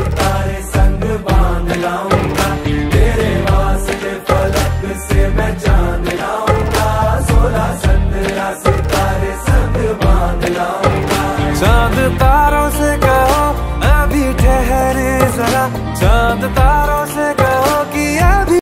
सितारे संग बांध लाऊंगा, तेरे वास्ते फलक से मैं चांद लाऊंगा, 16-17 सितारे संग बांध लाऊंगा। चांद तारों से कहो अभी ठहरे जरा, चांद तारों से